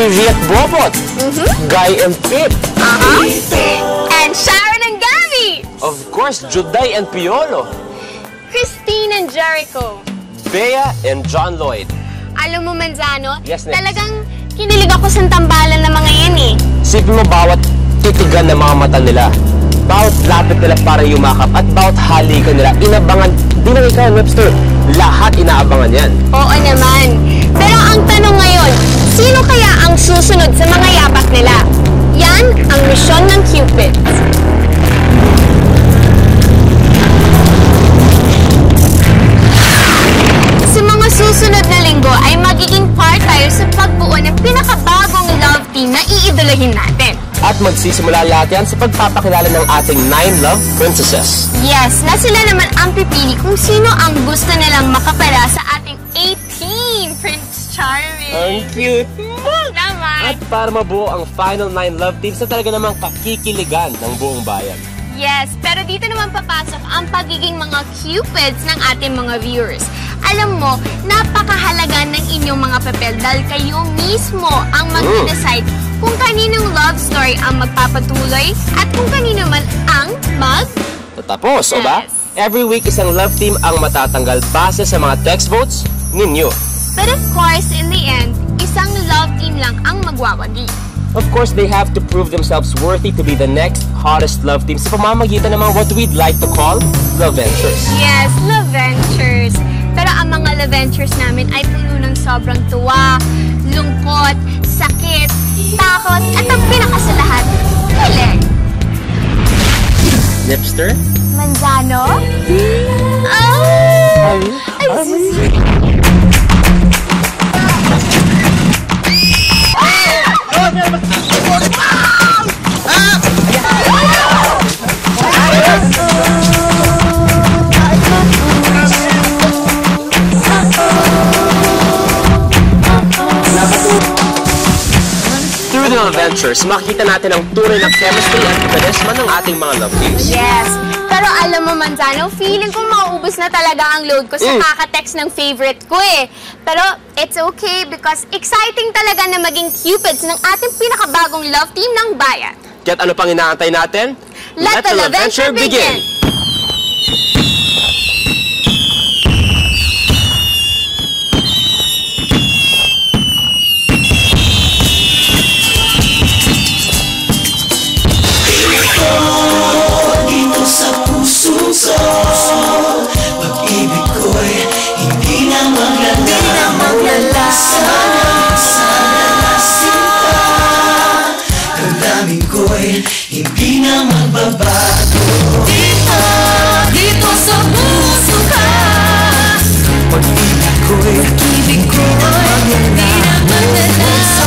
Vivi at Bobot, Guy and Pip, And Sharon and Gabby! of course, Juday and Piolo, Christine and Jericho. Bea and John Lloyd. Alam mo, Manzano, Yes, Nets. talagang kinilig ako sa tambalan ng mga yan eh. Isipin mo bawat titigan ng mga mata nila, bawat lapit nila para yumakap, at bawat halikan nila, inabangan, di lang ikaw, Webster, lahat inaabangan yan. Oo naman. Pero ang tanong ngayon, sino kaya ang susunod sa mga yapak nila? Yan ang misyon ng Cupid. Sa mga susunod na linggo ay magiging part tayo sa pagbuo ng pinakabagong love team na iidolahin natin. At magsisimula lahat yan sa pagpapakilala ng ating 9 love princesses. Yes, na sila naman ang pipili kung sino ang gusto nilang makapala sa ating 18 Prince Charming. Ang cute! Naman. At para mabuo ang final 9 love teams na talaga namang kakikiligan ng buong bayan. Yes, pero dito naman papasok ang pagiging mga cupids ng ating mga viewers. Alam mo, napakahalaga ng inyong mga papel dahil kayo mismo ang mag-decide kung kaninong love story ang magpapatuloy at kung kanino man ang Tatapos, o ba? Yes. Every week isang love team ang matatanggal base sa mga text votes ninyo. But of course, in the end, isang love team lang ang magwawagi. Of course, they have to prove themselves worthy to be the next hottest love team sa pamamagitan ng mga what we'd like to call love ventures. Yes, love ventures. Pero ang mga love ventures namin ay puno ng sobrang tuwa, lungkot, sakit, takot, at ang pinaka sa lahat, kilig. Nipster? Manzano? Through the love ventures, makikita natin ang tunay na chemistry at charisma ng ating mga love teams. Yes. Pero alam mo, Manzano, feeling ko mauubos na talaga ang load ko sa kaka-text ng favorite ko eh. Pero it's okay because exciting talaga na maging cupids ng ating pinakabagong love team ng bayan. Kaya't ano pang inaantay natin? Let the love venture begin! Dito sa puso ko, pag-ibig ko'y hindi na maglala. Sana na sinta, damdamin ko'y hindi na magbabago. Dito sa puso ka, pag-ibig ko'y hindi na maglala.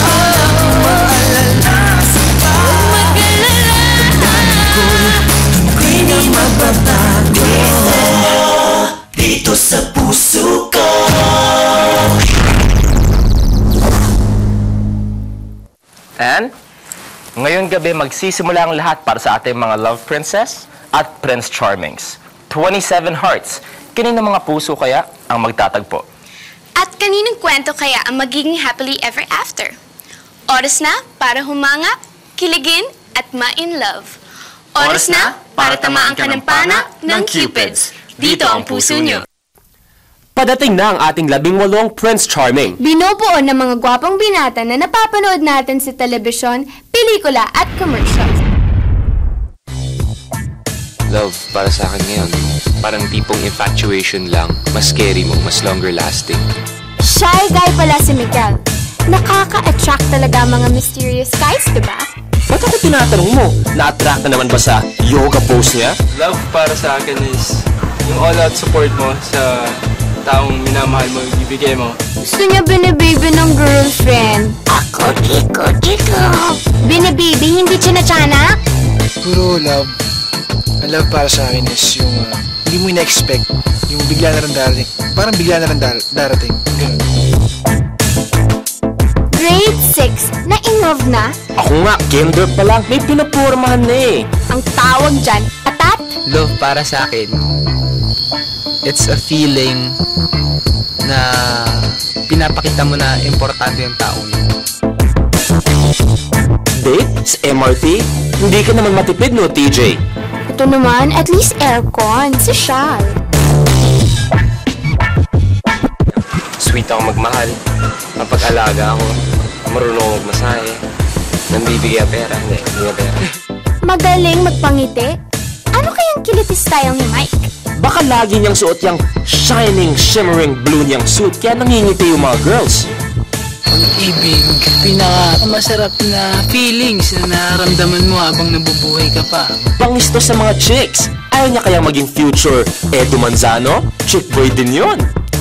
Dito sa puso ko. And ngayon gabi magsisimula ang lahat para sa ating mga love princess at prince charmings. 27 hearts. Kanino mga puso kaya ang magtatagpo? At kaninong kwento kaya ang magiging happily ever after? Oras na para humanga, kiligin, at ma-in love. Oras na para tamaan ka ng pana ng Cupids. Dito ang puso nyo. Padating na ang ating 18 Prince Charming. Binubuo ng mga gwapong binata na napapanood natin sa telebisyon, pelikula at commercials. Love, para sa akin ngayon, parang tipong infatuation lang, mas scary mo, mas longer lasting. Shy guy pala si Miguel. Nakaka-attract talaga ang mga mysterious guys, diba? Ba't ako tinatanong mo? Na-attract na naman ba sa yoga pose niya? Love para sa akin is yung all-out support mo sa taong minamahal mo, ibigay mo. Gusto niya binibaby ng girlfriend. Ako, diko. Binibaby, hindi china-chana? Puro love. Ang love para sa akin is yung hindi mo ina-expect. Yung bigla na rin darating. Parang bigla na rin darating. Ganun. Grade 6, na in love na? Ako nga, kinder pa lang. May pinapurmahan na eh. Ang tawag dyan, atat? Love para sa akin, it's a feeling na pinapakita mo na importante yung taong yun. date? Sa MRT? Hindi ka naman matipid, no, TJ? Ito naman, at least aircon. Si Shal. Sweet ako magmahal. Mapag-alaga ako. Marunong magmasahe. Nambibigay ang pera. Hindi nga pera. Magaling magpangiti. Ano kayang kiliti style ni Mike? Baka lagi niyang suot yung shining, shimmering blue niyang suit kaya nangingiti yung mga girls. Pag-ibig, pinaka-masarap na feelings na nararamdaman mo habang nabubuhay ka pa. Pangisto sa mga chicks. Ayaw niya kayang maging future Edo Manzano? Chick boy din yun.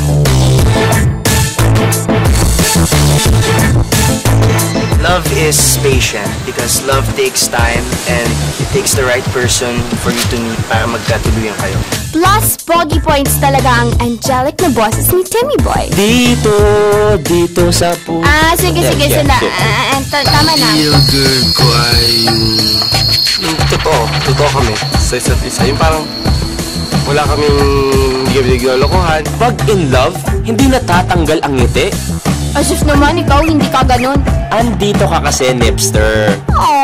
Love is patient because love takes time and it takes the right person for you to meet para magkatuluyan kayo. Plus, pogi points talaga ang angelic na boses ni Timmy Boy. Dito sa puso. Sige. Tama na. Real girl ko ay Yung totoo kami sa isa't isa. Yung parang wala kaming hindi kami naglolokohan. Pag in love, hindi natatanggal ang ngiti. As if naman ikaw hindi ka ganun. Andito ka kasi, Nipster.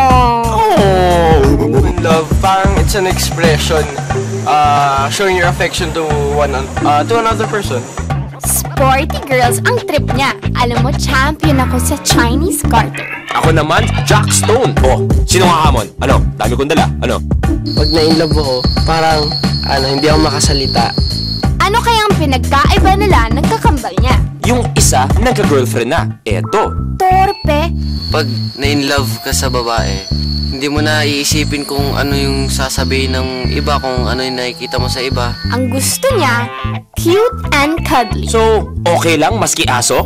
in love. Parang it's an expression showing your affection to another person. Sporty girls ang trip niya. Alam mo, champion ako sa Chinese garter. Ako naman, Jack Stone. Oh, sino nga hamon? Ano? Dami kong dala. Ano? Pag na-inlove ako, parang hindi ako makasalita. Ano kayang pinagkaiba nila ng kakambal niya? Yung isa, nagka-girlfriend na. Eto. Torpe. Pag na-inlove ka sa babae, hindi mo na iisipin kung ano yung sasabihin ng iba, kung ano yung nakikita mo sa iba. Ang gusto niya, cute and cuddly. So, okay lang maski aso?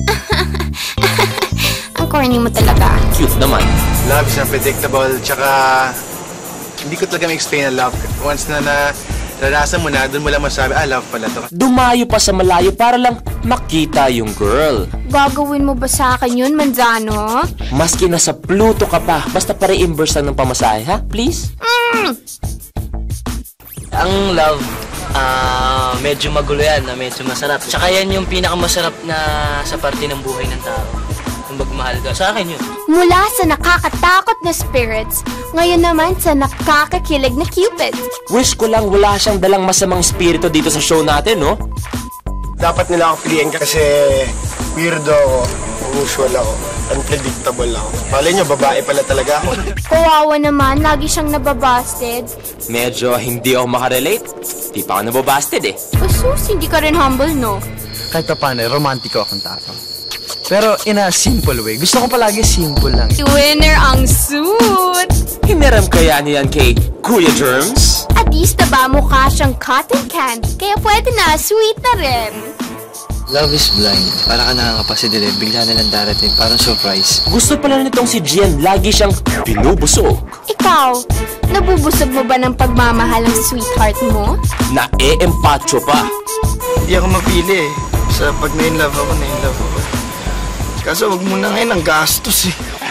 Ang corny mo talaga. Cute naman. Love is unpredictable, tsaka hindi ko talaga ma-explain ang love. Once na naranasan mo na, doon mo lang masabi, love pala to. Dumayo pa sa malayo para lang makita yung girl. Gagawin mo ba sa akin yun, Manzano? Maski nasa Pluto ka pa, basta pa-reimburse lang ng pamasahe, ha? Please? Ang love, medyo magulo yan, medyo masarap. Tsaka yan yung pinakamasarap na sa parte ng buhay ng tao. Kung magmahal ka. Sa akin yun. Mula sa nakakatakot na spirits, ngayon naman sa nakakakilig na Cupid. Wish ko lang wala siyang dalang masamang espiritu dito sa show natin, no? Dapat nila ako piliin kasi weirdo ako, unusual ako, unpredictable ako. Malay nyo, babae pala talaga ako. Kawawa naman, lagi siyang nababasted. Medyo hindi ako makarelate. Di pa ako nababasted eh. Sus, hindi ka rin humble, no? Kahit pa paano, romantiko akong tao. Pero in a simple way. Gusto ko palagi simple lang. Winner ang suit! Hiniram kaya niyan kay Kuya Germs? At least ba mukha siyang cotton candy, kaya pwede na, sweet na rin. Love is blind. Para ka nakakapasidilim, bigla na lang darating. Parang surprise. Gusto pala nitong si Gian, lagi siyang binubusog. Ikaw, nabubusog mo ba ng pagmamahal ng sweetheart mo? Na-e-empacho pa. Hindi ako mapili eh. Sa pag na-inlove ako, na-inlove ako. Kaso wag mo na ngayon ang gastos eh.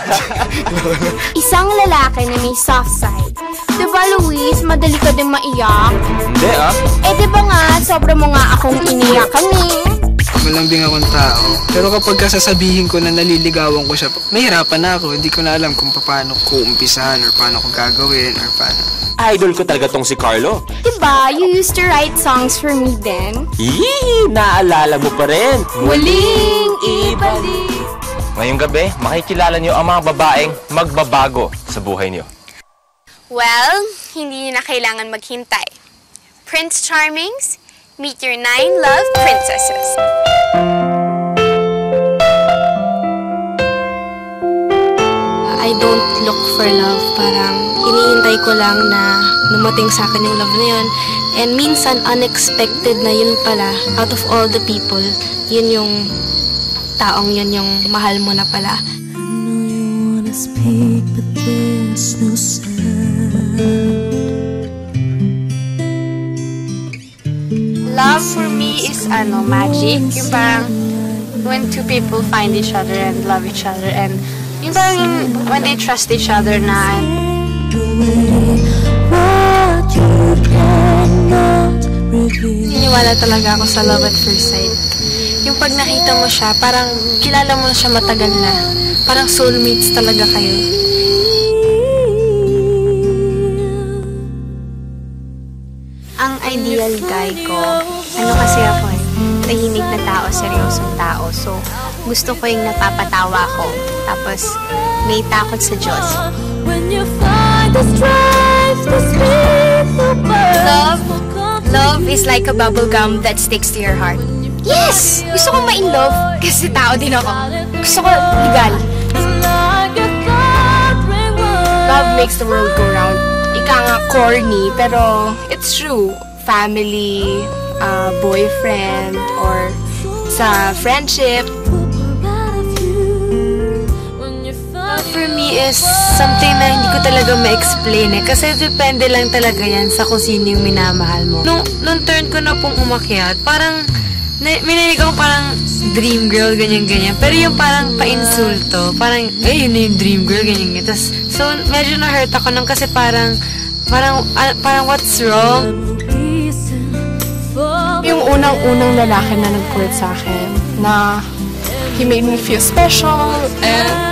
Isang lalaki na may soft side. Diba, Luis, madali ka din maiyak? Hindi Diba nga, sobra mo nga akong iniyakan eh. Malambing akong tao. Pero kapag sasabihin ko na naliligawan ko siya, mahirapan na ako. Hindi ko na alam kung paano ko umpisahan or paano ko gagawin or paano. Idol ko talaga tong si Carlo. Diba, you used to write songs for me then? Yee! Naalala mo pa rin. Muling ibalik. Ngayong gabi, makikilala niyo ang mga babaeng magbabago sa buhay niyo. Well, hindi na kailangan maghintay. Prince Charmings, meet your 9 love princesses. I don't look for love. Parang hinihintay ko lang na lumating sa akin yung love na yun. And minsan, unexpected na yun pala. Out of all the people, yun yung taong yun yung mahal mo na pala. I know you wanna speak, but there's no sound. Love for me is magic. Yung parang when two people find each other and love each other, and yung parang when they trust each other na. Siniwala talaga ako sa love at first sight. Yung pag nakita mo siya, parang kilala mo na siya matagal na. Parang soulmates talaga kayo. ideal guy ko, ano kasi ako tahimik na tao, seryosong tao. So, gusto ko yung napapatawa ko. Tapos, may takot sa Diyos. Love is like a bubble gum that sticks to your heart. Yes! Gusto ko ma-in love kasi tao din ako. Gusto ko legal. Love makes the world go round. Ika nga corny, pero it's true. Family, boyfriend, or sa friendship. For me is something na hindi ko talaga ma-explain kasi depende lang talaga yan sa kung sino yung minamahal mo. Nung turn ko na pong umakyat, parang mininig ako parang dream girl, ganyan-ganyan. Pero yung parang pa-insulto, parang, yun na yung dream girl, ganyan-ganyan. So, medyo na-hurt ako nung kasi parang what's wrong? Yung unang-unang lalaki na nag-quit sa akin, na he made me feel special, and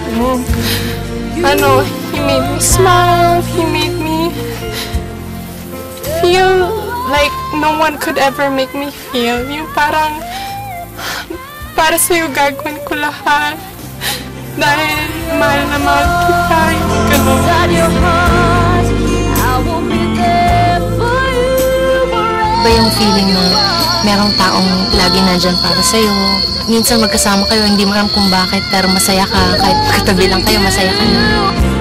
he made me smile, he made me feel like no one could ever make me feel. Yung parang, para sa'yo gagawin ko lahat. Dahil mahal na mahal kita, yung ganun. Iba yung feeling na merong taong lagi nandyan para sa'yo. Minsan magkasama kayo, hindi mo alam kung bakit, pero masaya ka. Kahit katabi lang kayo, masaya ka na.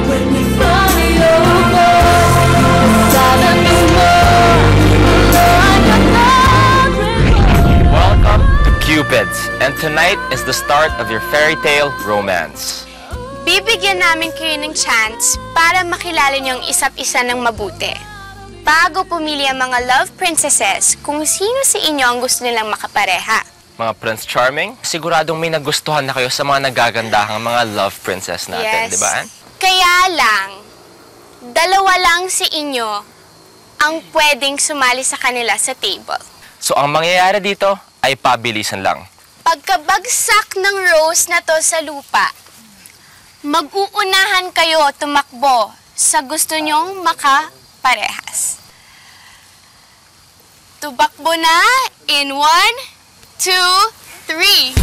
Welcome to Cupids, and tonight is the start of your fairy tale romance. Bibigyan namin kayo ng chance para makilala niyo ang isa't isa ng mabuti. Bago pumili ang mga love princesses kung sino sa inyo ang gusto nilang makapareha. Mga Prince Charming, siguradong may nagustuhan na kayo sa mga nagagandahang mga love princess natin, Yes. di ba? Kaya lang, dalawa lang sa inyo ang pwedeng sumali sa kanila sa table. So ang mangyayari dito ay pabilisan lang. Pagkabagsak ng rose na to sa lupa, mag-uunahan kayo tumakbo sa gusto nyong makaparehas. Tumakbo na in 1, 2, 3.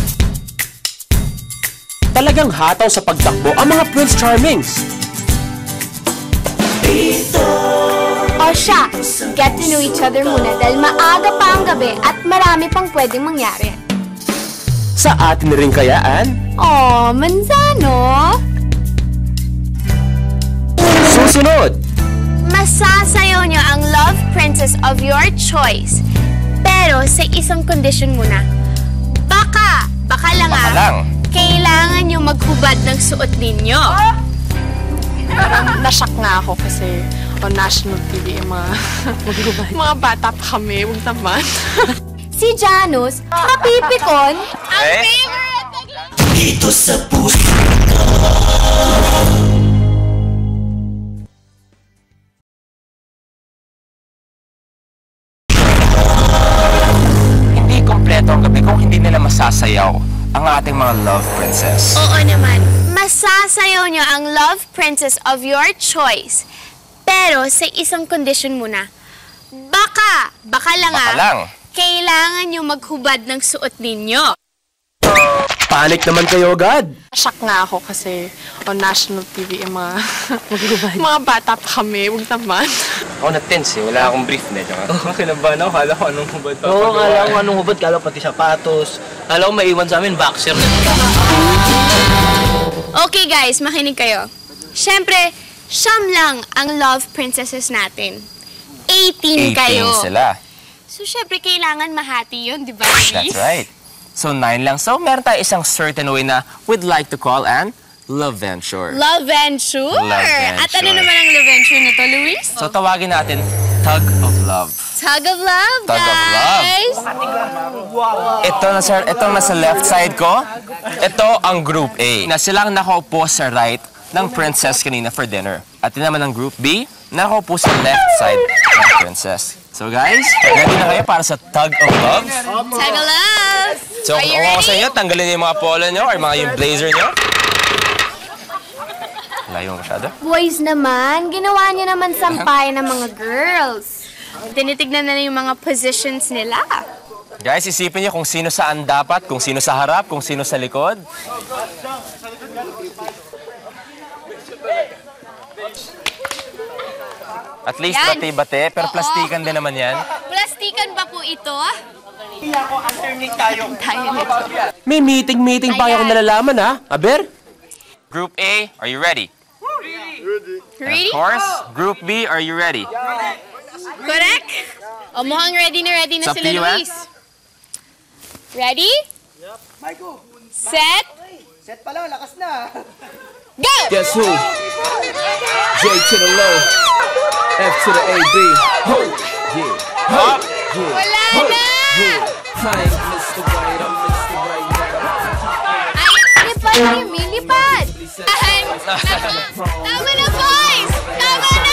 Talagang hataw sa pagtakbo ang mga Prince Charmings. O siya, get to know each other muna dahil maaga pa ang gabi at marami pang pwedeng mangyari. Sa atin rin kayaan? Oh, Manzano! Susunod! Masasayaw niyo ang love princess of your choice. Pero sa isang condition muna. Baka lang Baka lang. Kailangan niyo maghubad ng suot ninyo. Nashock nga ako kasi on national TV yung mga bata pa kami, huwag naman. Si Janus, kapipikon, ang Eh? favorite Dito sa puso. Hindi kompleto ang gabi kung hindi nila masasayaw ang ating mga love princess. Oo naman. Masasayaw niyo ang love princess of your choice. Pero sa isang condition muna. Baka lang. Kailangan niyo maghubad ng suot ninyo. Panic naman kayo agad. Nashock nga ako kasi on national TV yung mga bata pa kami, huwag naman. Ako na-tense eh. Wala akong brief na. Kinabahan ako. Kala ko anong hubad. Oo, kala ko anong hubad. Kala ko pati sapatos. Kala ko maiwan sa amin, boxer na. Okay guys, makinig kayo. Siyempre, siyam lang ang love princesses natin. 18 kayo. 18 sila. So, syempre, kailangan mahati yun, di ba? That's right. So 9 lang. So meron tayo isang certain way na we'd like to call an love venture. Love venture. At ano naman ang love venture na to, Luis? So tawagin natin Tug of Love. Tug of love, Tug of guys. Itong nasa left side ko, ito ang Group A. Na silang nakaupo sa right ng princess kanina for dinner. At yun naman ang Group B, nakaupo sa left side ng princess. So guys, ready na kayo para sa Tug of Love? Tug of love. So kung ako sa inyo, tanggalin niyo yung mga polo niyo or mga yung blazer niyo. Layo masyado. Boys naman, ginawa niyo naman sampay ng mga girls. Tinitignan na yung mga positions nila. Guys, isipin niyo kung sino saan dapat, kung sino sa harap, kung sino sa likod. At least Yan. bati-bati, pero plastikan din naman yan. Plastikan ba po ito? May meeting pa akong nalalaman ha, Aber? Group A, are you ready? Ready? Of course, Group B, are you ready? Correct? O mukhang ready na It's up sila, to you, Luis. Ready? Set? Set pa lang, lakas na. Go! Guess who? J to the low, F to the AB. Ho! Yeah. Up! Wala na! I'm Mr. Right, I'm Mr. Right now. Ay, lipad, Jimmy, lipad! Ay, tama na, boys! Tama na!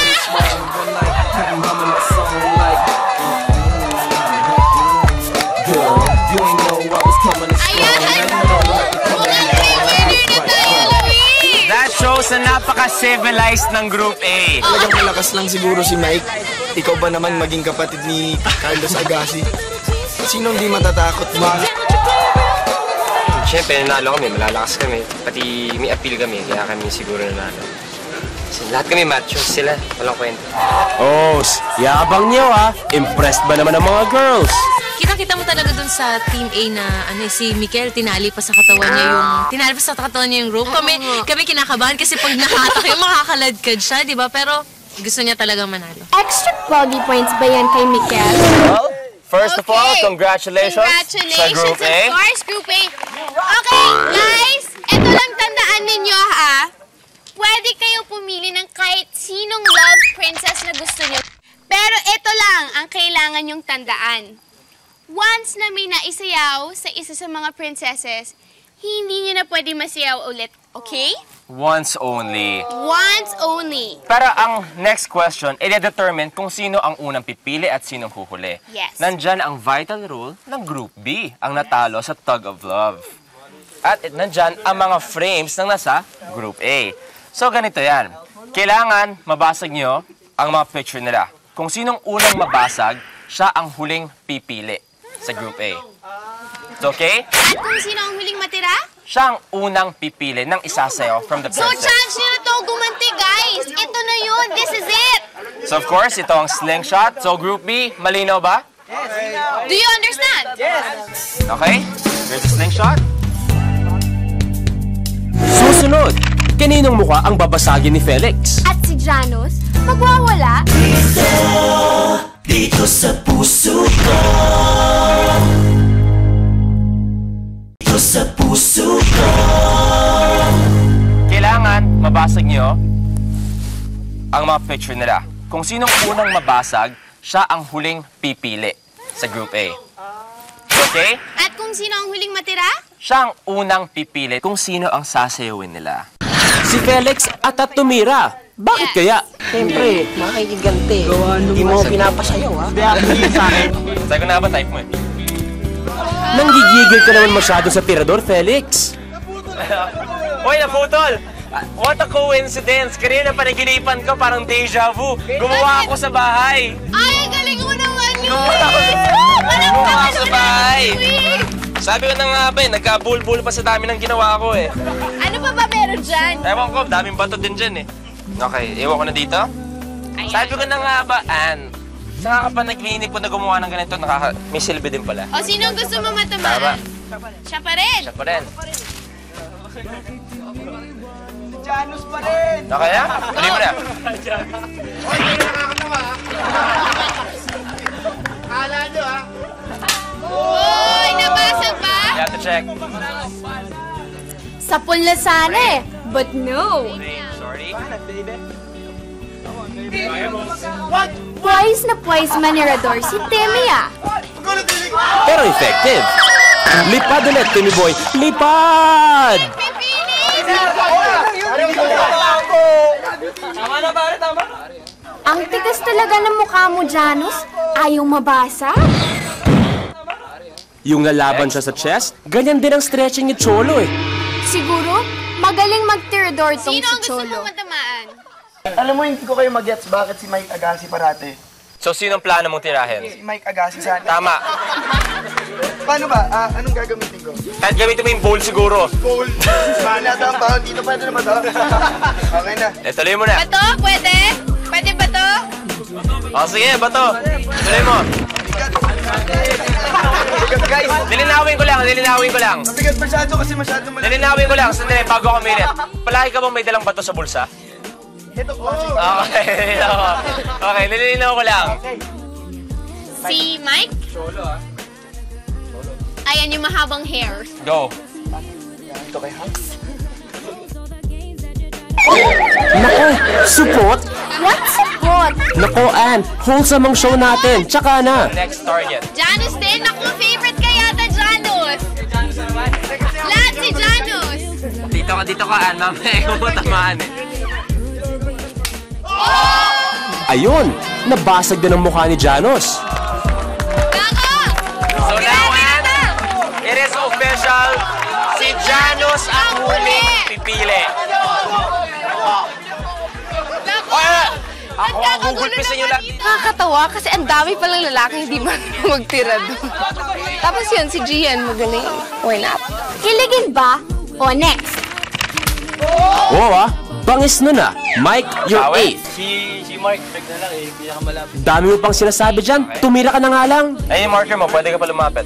That shows na napaka-civilized ng Group A. Talagang malakas lang siguro si Mike. Ikaw ba naman maging kapatid ni Carlos Agassi? Sino hindi matatakot ba? Siyempre, nanalo kami, malalakas kami. Pati may appeal kami, kaya kami siguro nanalo. Kasi lahat kami macho, sila, walang kwento. Oh, yabang niyo ha. Impressed ba naman ang mga girls? Kita-kita mo talaga dun sa Team A na si Mikel, tinali pa sa katawan niya yung rope. Kami kinakabahan kasi pag nakatak yung makakaladkad siya, di ba? Pero gusto niya talagang manalo. Extra pogi points ba yan kay Mikel? Well, first of all, congratulations sa Group A. Of course, Group A. Okay, guys, ito lang tandaan ninyo ha. Pwede kayo pumili ng kahit sinong love princess na gusto nyo. Pero ito lang ang kailangan nyong tandaan. Once na may naisayaw sa isa sa mga princesses, hindi nyo na pwede masayaw ulit, okay? Once only. Once only. Pero ang next question, i-determine kung sino ang unang pipili at sinong huhuli. Yes. Nandyan ang vital rule ng Group B, ang natalo sa Tug of Love. At nandyan ang mga frames ng nasa Group A. So ganito yan. Kailangan mabasag nyo ang mga picture nila. Kung sinong unang mabasag, siya ang huling pipili sa Group A. It's okay? At kung sino ang huling matira? Siya ang unang pipili ng isasayaw from the So princess. chance nyo na to gumanti, guys. Ito na yun. This is it. So of course, ito ang slingshot. So Group B, malinaw ba? Do you understand? Yes. Okay? Here's the slingshot. Susunod, kaninong mukha ang babasagin ni Felix? At si Janus, magwawala. Dito sa puso ko. Dito sa puso ko. Kailangan mabasag nyo ang mga picture nila. Kung sinong unang mabasag, siya ang huling pipili sa Group A. Okay? At kung sino ang huling matira? Siya ang unang pipili kung sino ang sasayawin nila. Si Felix at tumira. Bakit kaya? Siyempre, makikiganti. Hindi mo pinapasayaw, ha? Sabi ko na ba type mo eh? Nanggigigil ka naman masyado sa tirador, Felix. Hoy, naputol! What a coincidence! Kanina panaginipan ko parang deja vu. Gumawa ako sa bahay. Ay, ang galing mo naman, Luis! Gumawa ako sa bahay. Sabi ko na nga ba eh, nagka-bulbul pa sa dami ng ginawa ko eh. Ano pa ba meron dyan? Ewan ko, daming bato din dyan eh. Okay, iwan ko na dito. Sabi ko na nga ba, Ann, saka ka pa nag-iinip ko na gumawa ng ganito, may silbi din pala. O, sino ang gusto mo Tama. matamaan? Siya pa rin. Siya pa rin. Janus pa rin. Okay na? Tuloy mo na. Kala nyo, ha? Uy, nabasag ba? You have to check. Sa pula sana eh. But no. Sorry. Wise na wise manirador si Timmy ah. Pero effective. Lipad ulit, Timmy Boy. Lipad! Tama na, pare, tama. Ang tigas talaga ng mukha mo, Janus. Ayaw mabasa. Yung lalaban siya sa chest, ganyan din ang stretching ni Cholo eh. Siguro, magaling mag-tirador tong si Sino ang Cholo. Alam mo, hindi ko kayo mag-gets bakit si Mike Agassi parate. So, sinong plano mong tirahin? Si Mike Agassi sana. Tama. Paano ba? Anong gagamitin ko? Kahit gamitin mo yung bowl siguro. Bowl? Sana ito ang baon dito. Pwede na ba ito? Okay na. Tuloy mo na. Bato, pwede? Pwede ba to? Sige, bato. Tuloy mo. Guys, Lilinawin ko lang. mabigat masyado kasi masyado malaki. Lilinawin ko lang, sandali, bago ako minute. Palagi ka bang may dalang bato sa bulsa? Ito po. Okay, okay, nililinaw ko lang. Si Mike? Solo Ayan yung mahabang hair. Go. Ito kay Hans. Nako, support? What support? Nako, Ann, wholesome ang show natin. Tsaka na. Next target. Janus din. Naku, favorite ka yata, Janus. Lahat si Janus. Dito ka, Ann. Mamaya ko mo tamaan eh. Ayun, nabasag din ang mukha ni Janos. So now, Ann, it is official. Si Janus ang huling pipili. Ako gugulpisin nyo lang. Nakakatawa kasi ang dami palang lalaki hindi man magtira doon. Tapos yun, si Gian magaling. Why not? Kiligin ba? O next? Oo bangis nun ah. Mike, you're 8th. Si Mark, check na lang eh. Pinakamalapit. Dami mo pang sinasabi dyan, tumira ka na nga lang. Ay, yung marker mo, pwede ka pa lumapit.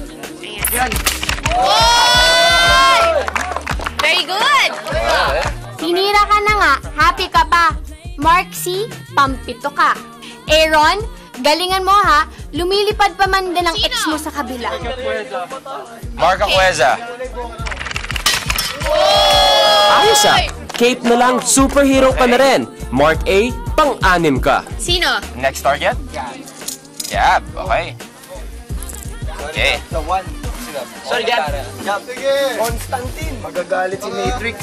Very good! Tinira ka na nga, happy ka pa. Mark C, pampito ka. Aaron, galingan mo ha, lumilipad pa man din ang ex mo sa kabila. Mark Acueza. Ayos ah. Cape na lang, superhero ka na rin. Mark A, pang-anim ka. Sino? Next target? Gab, okay. Okay. The one. Sorry, Gab. Sige. Constantine. Magagalit si Matrix.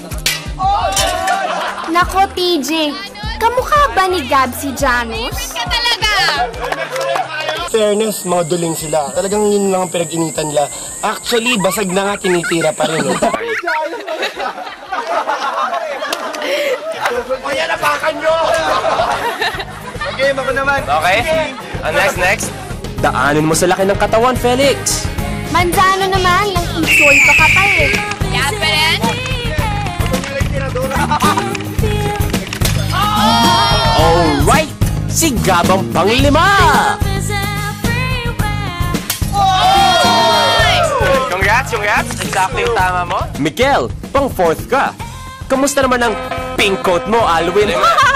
Nako, TJ. Kamukha ba ni Gab si Janus? Ka talaga! Fairness, mga duling sila. Talagang yun lang ang pinag-initan nila. Actually, basag na nga, tinitira pa rin. O yan, napakan nyo! Game ako naman. Okay. Next. Daanin mo sa laki ng katawan, Felix. Manzano naman, nang insulto ka pa eh. Gab pa rin? Alright, si Gabang pang-5. Congrats. Exactly yung tama mo. Miguel, pang-4th ka. Kamusta naman ang pink coat mo, Alwin?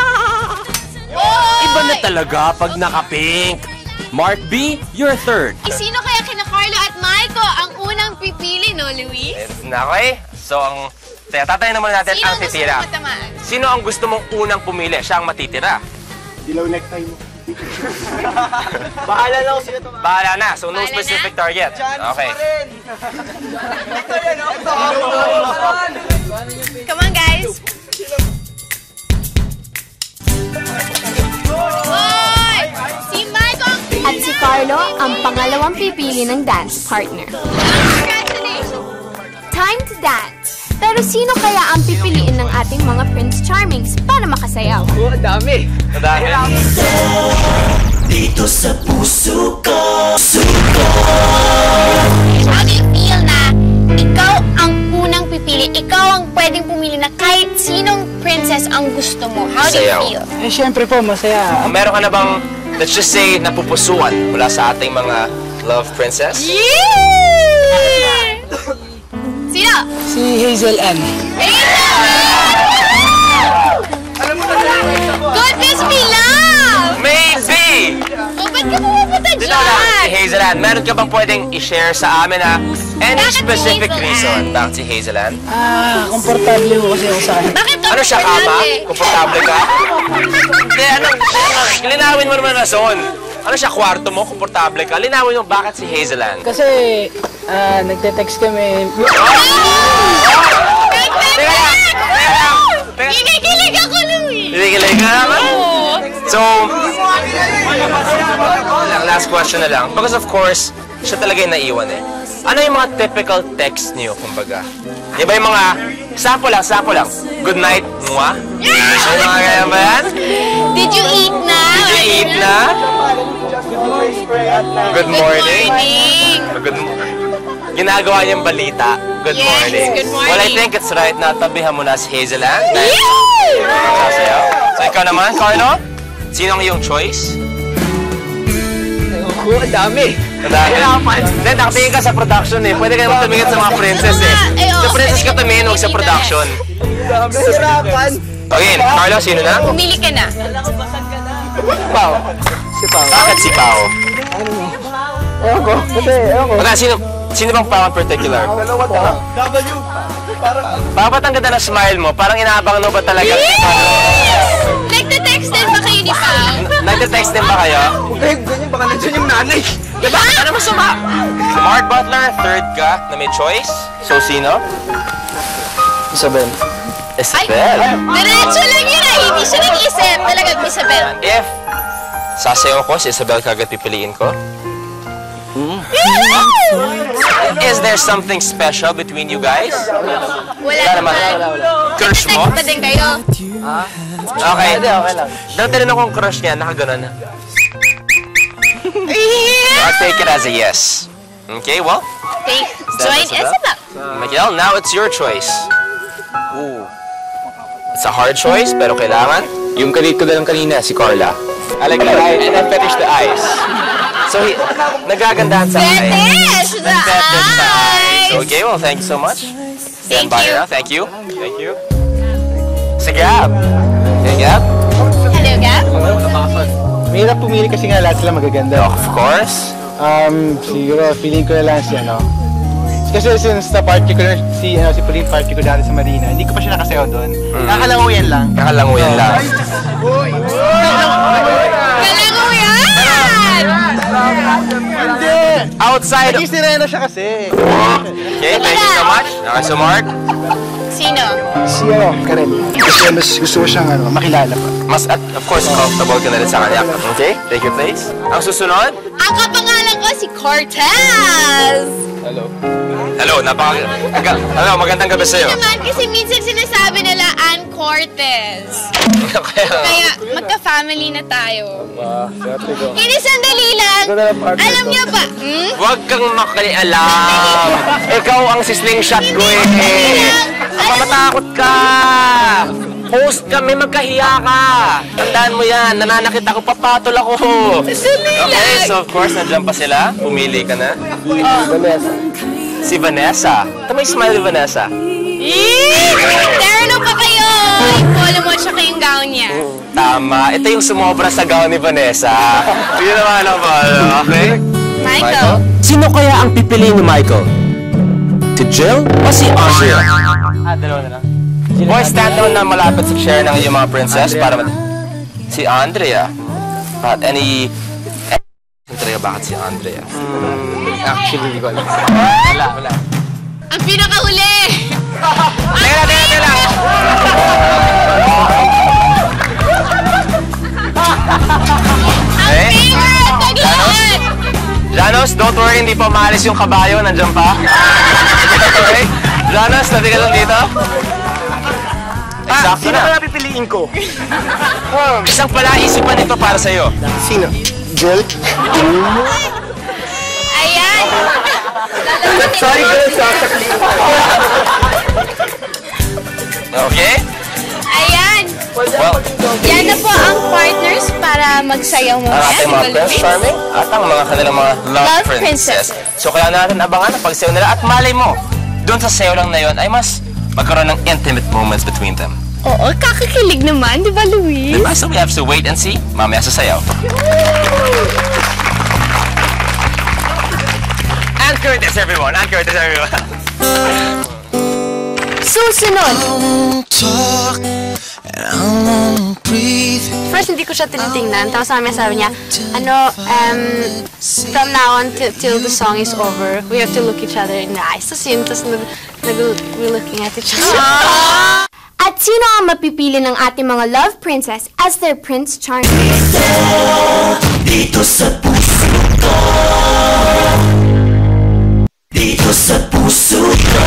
Iba na talaga pag naka-pink. Mark B, you're 3rd. Sino kaya kina Carlo at Maiko ang unang pipili, no, Luis? Okay. So, tatayin naman natin ang titira. Sino matamaan? Sino ang gusto mong unang pumili? Siya ang matitira. Dilaw necktie mo. Bahala na kung sino ito. Bahala na. So, no specific target. Okay. Come on, guys. Hoy! Si Maiko at si Carlo ang pangalawang pipili ng dance partner. Congratulations! Time to dance. Pero sino kaya ang pipiliin ng ating mga Prince Charmings para makasayaw? Dami. Dito sa puso ko. How do you feel na ikaw ang unang pipili? Ikaw ang pwedeng pumili na kahit sinong princess ang gusto mo. How do you Sayaw. feel? Eh, syempre po, masaya. Meron ka na bang, let's just say, napupusuan mula sa ating mga love princess? Yeah! Sino? Si Hazel Ann. Could this be love? Maybe! O, ba't ka pumunta Dito lang, si dyan? Hazel Ann, meron ka bang pwedeng i-share sa amin na any Bakit si specific Hazel reason? Ann? Bakit si Hazel Ann? Komportable mo kasi ako sa akin. Bakit Ano siya, kama? komportable? Komportable ka? Hindi, linawin mo naman na rason. Ano siya, kwarto mo? Komportable ka? Linawin mo, bakit si Hazel Ann? Kasi, nagte-text kami. Kinikilig ako, Louie! Kinikilig ka naman? So, last question na lang. Because of course, siya talaga yung naiwan eh. Ano yung mga typical text niyo, kumbaga? Di ba yung mga, sample lang. Good night, mwah? Ano yung mga ganyan ba yan? Did you eat na? Did you eat na? Good morning. Good morning. Ginagawa niyang balita. Good morning. Good morning. Well, I think it's right na tabihan mo na si Hazel Ann. Sasayaw. So, ikaw naman, Carlo? Sino ang iyong choice? Ang dami. Then, nakatingin ka sa production eh. Pwede kayo tumingin sa mga princess eh. Sa princess ka tumingin, huwag sa production. Hirapan. Okay, Carlo, sino na? Pumili ka na. Pao. Si Pao. Bakit si Pao? Ewan ko. Kasi, ewan ko. Sino bang Pao in particular? Bakit ang ganda ng smile mo? Parang inaabang mo ba talaga? Nagte-text din ba kayo ni Pao? Nagte-text din ba kayo? Huwag kayo ganyan, baka nandiyan yung nanay. Diba? Ano masama? Mark Butler, third ka na may choice. So, sino? Isabel. Isabel. Diretso lang yun ah. Hindi siya nag-isip. Talagang Isabel. If sasayaw ko, si Isabel kagad pipiliin ko. Is there something special between you guys? Wala naman. Crush mo? Nagte-text pa din kayo. Okay. Okay lang. Nang tinanong kong crush niya, nakaganon na. I'll take it as a yes. Okay, well. Join Isabel. Miguel, now it's your choice. Ooh. It's a hard choice, pero kailangan. Yung kalit ko na lang kanina, si Carla. I like the eyes, and then fetish the eyes. So, nagagandahan sa eyes. Fetish the eyes! Okay, well, thank you so much. Thank you. Thank you. Thank you. Si Gab. Hey, Gab. Hello, Gab. Mahirap pumili kasi nga lahat sila magaganda. Of course. Siguro, feeling ko na lang si Kasi since na-particular, si Pauline party ko dati sa Marina, hindi ko pa siya nakasayaw doon. Nakalanguyan lang. Nakalanguyan lang. Kalanguyan! Hindi! Outside. Naging sirena siya kasi. Okay, thank you so much. Okay, so Mark. Sino? Si Karen. Kasi mas gusto ko siyang makilala pa. Mas, at of course, comfortable ka na rin sa kanya. Okay, take your place. Ang susunod? Ang kapangalan ko si Cortez! Hello. Hello, magandang gabi sa'yo. Hindi naman, kasi minsan sinasabi nila Ann Cortez. Kaya magka-family na tayo. Hindi, sandali lang. Alam niyo ba? Huwag kang makialam. Ikaw ang si-slingshot ko eh. Mamatakot ka. Host kami, magkahiya ka. Tandaan mo yan, nananakit ako, papatol ako. Okay, so of course, nandiyan pa sila. Pumili ka na. Vanessa. Si Vanessa. May smile ni Vanessa. Terno pa kayo! Yung polo mo tsaka yung gown niya. Tama. Ito yung sumobra sa gown ni Vanessa. Yun naman ang polo, okay? Michael. Sino kaya ang pipiliin ni Michael? Si Jill o si Andrea? Dalawa na lang. Boy, stand down na malapit sa chair ng iyong mga princess para si Andrea. Bakit Andrea, bakit si Andrea? Actually, hindi ko alam. Wala. Ang pinakahuli! Teka lang! Ang favorite! Naglahat! Janos, don't worry, hindi pa maalis yung kabayo. Nandiyan pa. Okay? Janos, natin ka lang dito. Exacto Sino na. kaya pipiliin ko? Isang pala-isipan ito para sa'yo. Sino? Jill? Ayan! Sorry, girl, sasakli. Okay? Ayan! Well, Yan na po ang partners para magsayaw mo. ang ating mga Prince Charming at ang mga kanilang mga love princess. So kaya natin abangan ang pagsayaw nila at malay mo, doon sa sayaw lang na yun ay mas magkaroon ng intimate moments between them. Oo, kakakilig naman, di ba, Luis? Diba? So we have to wait and see. Mamaya sa sayaw. And Curtis, everyone! And Curtis, everyone! Susunod! First, hindi ko siya tinitingnan. Tapos sabi niya, from now on till the song is over, we have to look each other in the eyes. Tapos yun, we're looking at each other. At sino ang mapipili ng ating mga love princess as their Prince Charming? Dito sa puso ko. Dito sa puso ko.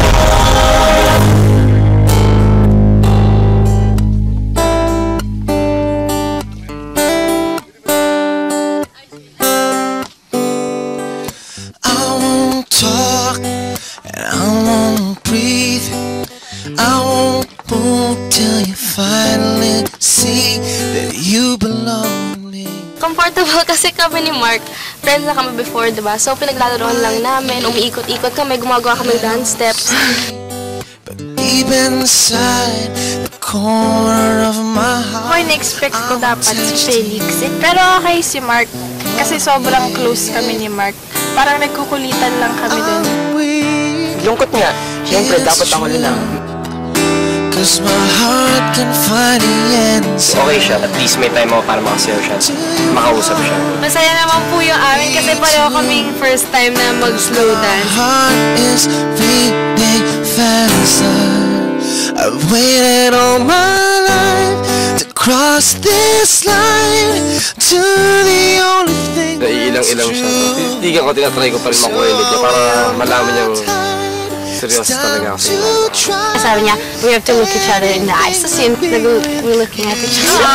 comfortable kasi kami ni Mark. Friends na kami before, diba? So, pinaglalaroan lang namin, umiikot-ikot kami, gumagawa kami ng dance steps. Deep inside the corner of my heart. Ako in-expect ko dapat si Felix. Pero okay si Mark. Kasi sobrang close kami ni Mark. Parang nagkukulitan lang kami dun. Lungkot nga. Siyempre, dapat ako lang. Cause my heart can find the answer. Okay siya. At least may time ako para makasayaw siya. Makausap siya. Masaya naman po yung amin kasi pareho kaming first time na mag-slow dance. My heart is beating faster. I've waited all my life to cross this line to the only thing Ilang-ilang siya. Titigan ko, tinatry ko pa rin makuha ulit niya para malaman niyang seryoso talaga ako. Sabi niya, we have to look each other in the eyes. So, we're looking at each other.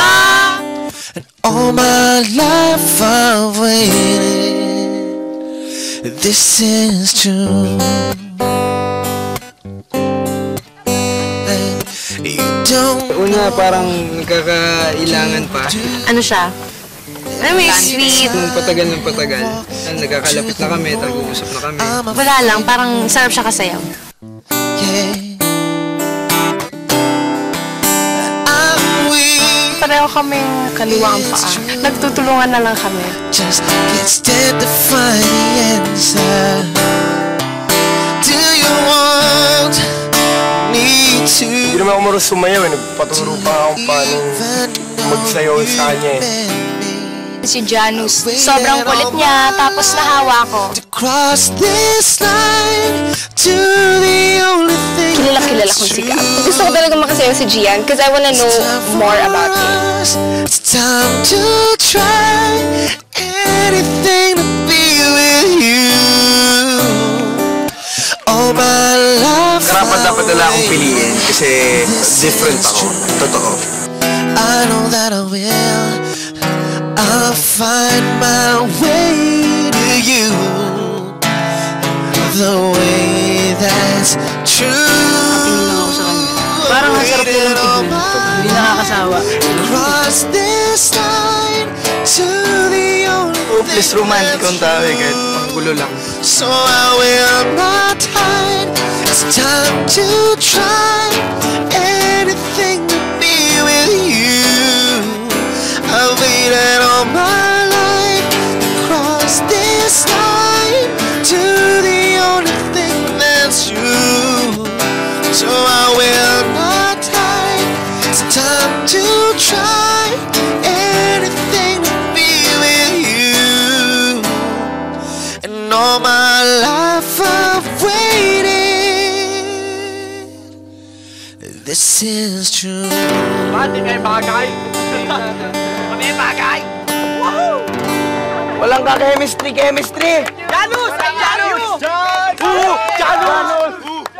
All my life I've waited. This is true. Una, parang nagkakailangan pa. Ano siya? Ano may sweet? Nung patagal ng patagal. Nagkakalapit na kami, tag-uusap na kami. Wala lang, parang sarap siya kasayaw. Pareho kaming kaliwang paa. Nagtutulungan na lang kami. Just can't stand to find the answer. Do you want me to? Hindi naman ako marunong sumayaw eh. Nagpaturo pa ako paano magsayaw sa kanya eh. Si Janus, sobrang kulit niya, tapos nahawa ko. Cross this line to the only thing. Kilala kong si Gab. Gusto ko talaga makasayaw si Gian because I wanna know more about him. It's time to try anything to be with you. All my life. Karapat dapat nila akong piliin kasi different ako. Totoo. I know that I will. I'll find my way to you. The way that's true. Parang ang sarap yung tignan. Hindi nakakasawa. Cross this line to the only Hopeless romantic ang tawag kahit panggulo lang. so I will not hide. It's time to try anything to be with you. I've waited all my life to cross this line to the only thing that's true. So I will not hide. It's time to try anything to be with you. And all my life I've waited. This is true. Mati may bagay. May bagay. Woohoo! Walang ka-chemistry. Janus! Janus! Janus!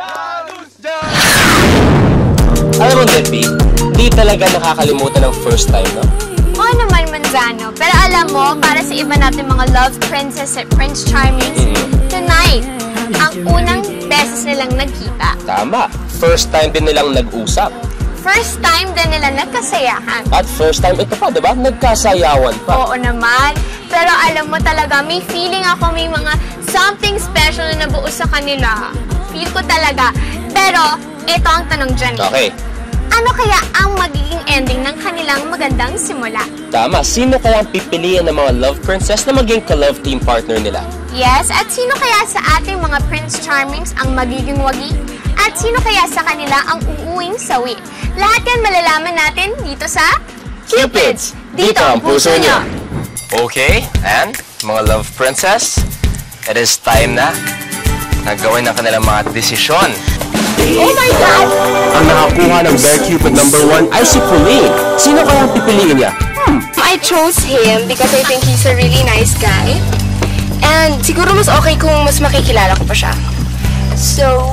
Alam mo, Debbie, di talaga nakakalimutan ng first time, no? Oo naman, Manzano. Pero alam mo, para sa iba natin mga love princess at Prince Charmings, tonight, ang unang beses nilang nagkita. Tama. First time din nilang nag-usap. First time din nila nagkasayahan. At first time, ito pa, diba? Nagkasayawan pa. Oo naman. Pero alam mo talaga, may feeling ako may mga something special na nabuo sa kanila. Feel ko talaga. Pero, ito ang tanong dyan. Okay. Ano kaya ang magiging ending ng kanilang magandang simula? Tama. Sino kaya ang pipiliin ng mga love princess na maging ka-love team partner nila? Yes, at sino kaya sa ating mga Prince Charmings ang magiging wagi? At sino kaya sa kanila ang uuwing sawi? Lahat yan malalaman natin dito sa Cupids! Dito ang puso niyo! Okay, and mga love princess, it is time na gawin ang kanilang mga desisyon. Oh my God! Ang nakakuha ng Bear Cupid #1 ay si Pauline. Sino kaya ang pipiliin niya? I chose him because I think he's a really nice guy. And siguro mas okay kung mas makikilala ko pa siya. So...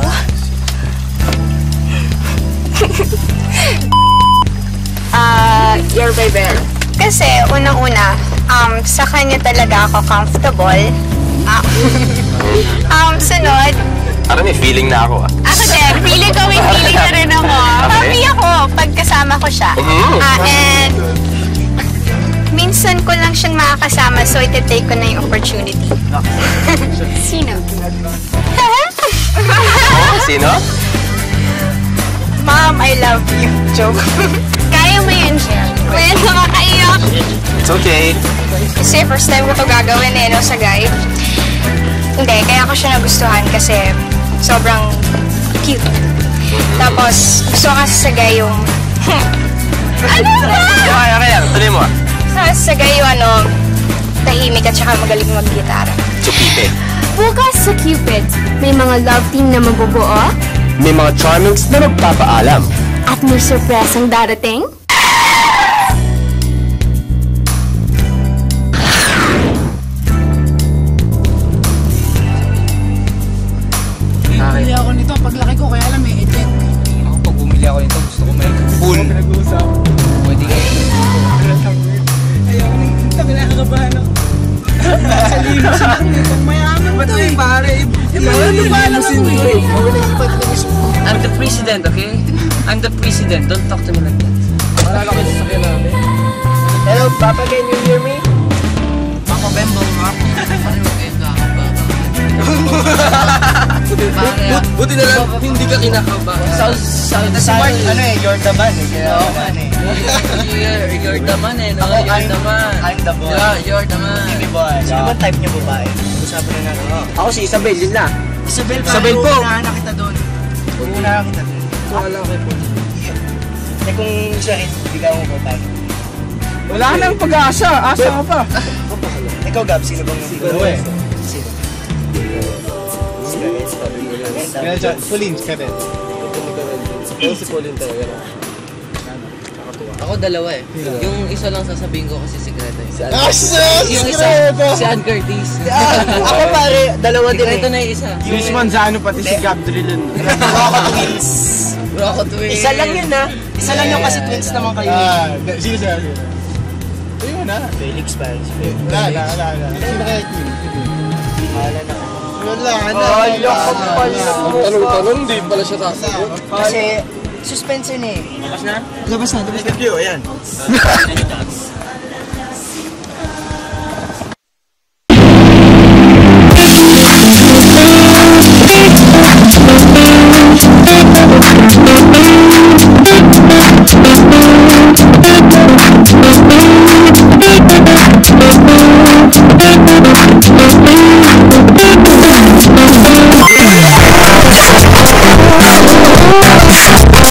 you're my bear. Kasi unang-una, sa kanya talaga ako comfortable. Sunod, Parang may feeling na ako, ah. ako din, feeling ko may feeling na rin ako. Happy ako pag kasama ko siya. And minsan ko lang siyang makakasama, so iti-take ko na yung opportunity. Sino? Sino? Mom, I love you. Joke. Kaya mo yun, Shell. Well, nakakaiyak. It's okay. Kasi first time ko to gagawin no, sa guy. Hindi, kaya ko siya nagustuhan kasi sobrang cute. Tapos, gusto ko kasi sa guy yung... ano ba? Kaya, tuloy mo. Sa guy yung tahimik at saka magaling mag-gitara. So, Cupid. Bukas sa Cupid, may mga love team na mabubuo May mga charmings na magpapaalam. at may surpresang darating. Bumili ako nito paglaki ko, kaya alam may edit. Ako, pag bumili ako nito, gusto ko may full. Pwede kayo. Ayaw ko nang tabi na kakabahan ako. Sa limos lang nito. Mayaman mo to eh. Pare, ano ba lang ako eh. I'm the president, okay? I'm the president. Don't talk to me like that. Malala ko sa sakyan namin. Hello, Papa, can you hear me? Ako, Bembo, ako. Buti na lang, hindi ka kinakabahan. Si Mark, you're the man eh. You're the man eh. No? You're the man. I'm the boy. Yeah, you're the man. Baby boy. Sino ba type niyo babae? Usapan na natin. Ako si Isabel, yun na. Isabel po. Unahan na kita doon. Unahan kita doon. Wala kayo po. Eh kung siya, bigaw mo babae. Wala nang pag-asa. Asa ka pa. Ikaw, Gab, sino bang nabigaw? Sino? Pauline, Kevin. Si Pauline talaga na. Ako dalawa eh. Yung isa lang sasabihin ko kasi sikreto eh. Yung isa, Si Ann Curtis. Ako pare, dalawa din Sikreto na yung isa. Luis Manzano pati si Gabriel. Rocco Twins. Rocco Twins. Isa lang yun ha. Isa lang yung kasi twins naman kayo. Sino siya? Ayun na. Felix pa. Sino kaya team? Wala na. Wala na. Tanong-tanong, di pala siya sasagot. Kasi suspension eh. Labas na. Ayan.